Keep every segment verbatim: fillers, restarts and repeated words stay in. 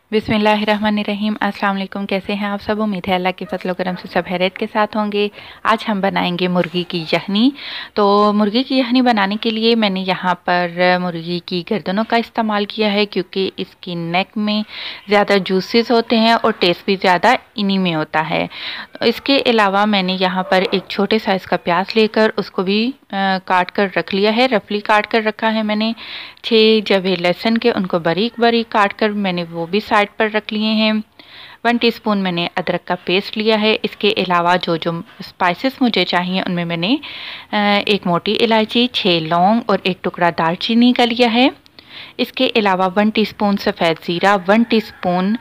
बिस्मिल्लाहिर्रहमानिर्रहीम। अस्सलाम वालेकुम। कैसे हैं आप सब? उम्मीद है अल्लाह के फजल करम से सब हैरियत के साथ होंगे। आज हम बनाएंगे मुर्गी की यखनी। तो मुर्गी की यखनी बनाने के लिए मैंने यहाँ पर मुर्गी की गर्दनों का इस्तेमाल किया है, क्योंकि इसकी नेक में ज़्यादा जूसेस होते हैं और टेस्ट भी ज़्यादा इन्हीं में होता है। इसके अलावा मैंने यहाँ पर एक छोटे साइज़ का प्याज लेकर उसको भी आ, काट कर रख लिया है। रफली काट कर रखा है मैंने। छः जवे लहसुन के उनको बारीक बारीक काट कर मैंने वो भी साइड पर रख लिए हैं। वन टीस्पून मैंने अदरक का पेस्ट लिया है। इसके अलावा जो जो स्पाइसेस मुझे चाहिए उनमें मैंने एक मोटी इलायची, छः लौंग और एक टुकड़ा दालचीनी का लिया है। इसके अलावा वन टीस्पून सफ़ेद ज़ीरा, वन टीस्पून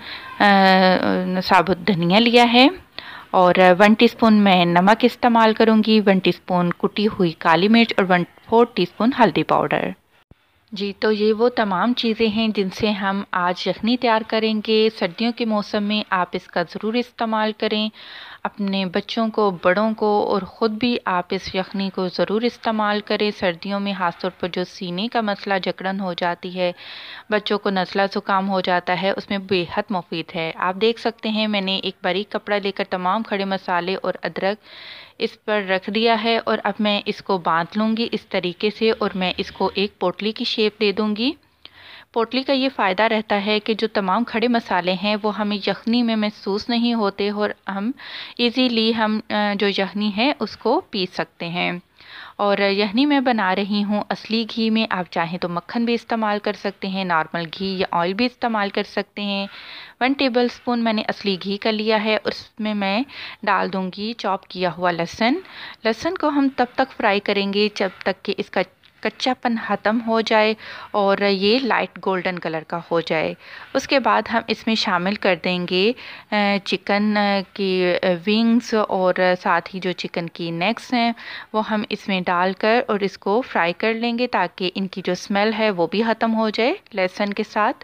साबुत धनिया लिया है और वन टीस्पून मैं नमक इस्तेमाल करूँगी, वन टीस्पून कुटी हुई काली मिर्च और वन फोर टीस्पून हल्दी पाउडर। जी, तो ये वो तमाम चीज़ें हैं जिनसे हम आज यखनी तैयार करेंगे। सर्दियों के मौसम में आप इसका ज़रूर इस्तेमाल करें। अपने बच्चों को, बड़ों को और ख़ुद भी आप इस यखनी को ज़रूर इस्तेमाल करें। सर्दियों में ख़ास तौर पर जो सीने का मसला, जकड़न हो जाती है, बच्चों को नज़ला ज़ुकाम हो जाता है, उसमें बेहद मुफीद है। आप देख सकते हैं मैंने एक बारीक कपड़ा लेकर तमाम खड़े मसाले और अदरक इस पर रख दिया है और अब मैं इसको बांध लूँगी इस तरीके से और मैं इसको एक पोटली की शेप दे दूँगी। पोटली का ये फ़ायदा रहता है कि जो तमाम खड़े मसाले हैं वो हमें यखनी में महसूस नहीं होते और हम इजीली हम जो यखनी है उसको पीस सकते हैं। और यखनी मैं बना रही हूँ असली घी में। आप चाहें तो मक्खन भी इस्तेमाल कर सकते हैं, नॉर्मल घी या ऑयल भी इस्तेमाल कर सकते हैं। वन टेबल स्पून मैंने असली घी का लिया है। उसमें मैं डाल दूँगी चॉप किया हुआ लहसुन। लहसुन को हम तब तक फ्राई करेंगे जब तक कि इसका कच्चापन ख़त्म हो जाए और ये लाइट गोल्डन कलर का हो जाए। उसके बाद हम इसमें शामिल कर देंगे चिकन की विंग्स और साथ ही जो चिकन की नेक्स हैं वो हम इसमें डालकर और इसको फ्राई कर लेंगे ताकि इनकी जो स्मेल है वो भी ख़त्म हो जाए लहसुन के साथ।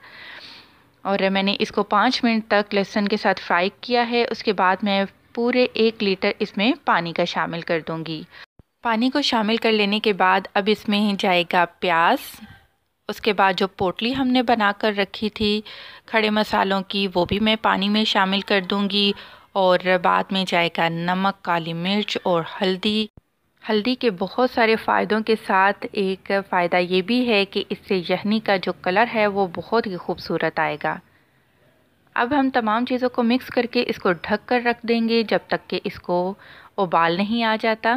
और मैंने इसको पाँच मिनट तक लहसुन के साथ फ्राई किया है। उसके बाद मैं पूरे एक लीटर इसमें पानी का शामिल कर दूँगी। पानी को शामिल कर लेने के बाद अब इसमें जाएगा प्याज। उसके बाद जो पोटली हमने बनाकर रखी थी खड़े मसालों की वो भी मैं पानी में शामिल कर दूंगी और बाद में जाएगा नमक, काली मिर्च और हल्दी। हल्दी के बहुत सारे फ़ायदों के साथ एक फ़ायदा ये भी है कि इससे यखनी का जो कलर है वो बहुत ही खूबसूरत आएगा। अब हम तमाम चीज़ों को मिक्स करके इसको ढक कर रख देंगे जब तक कि इसको उबाल नहीं आ जाता।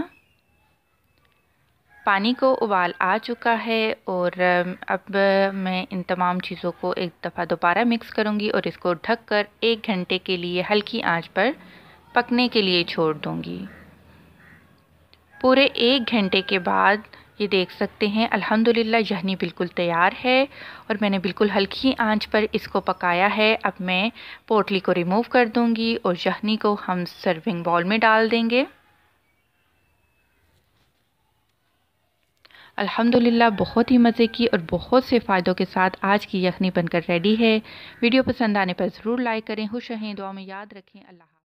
पानी को उबाल आ चुका है और अब मैं इन तमाम चीज़ों को एक दफ़ा दोबारा मिक्स करूंगी और इसको ढककर एक घंटे के लिए हल्की आंच पर पकने के लिए छोड़ दूंगी। पूरे एक घंटे के बाद ये देख सकते हैं अल्हम्दुलिल्लाह यखनी बिल्कुल तैयार है और मैंने बिल्कुल हल्की आंच पर इसको पकाया है। अब मैं पोटली को रिमूव कर दूंगी और यखनी को हम सर्विंग बाउल में डाल देंगे। अल्हम्दुलिल्लाह बहुत ही मज़े की और बहुत से फ़ायदों के साथ आज की यखनी बनकर रेडी है। वीडियो पसंद आने पर ज़रूर लाइक करें। खुश रहें, दुआ में याद रखें। अल्लाह।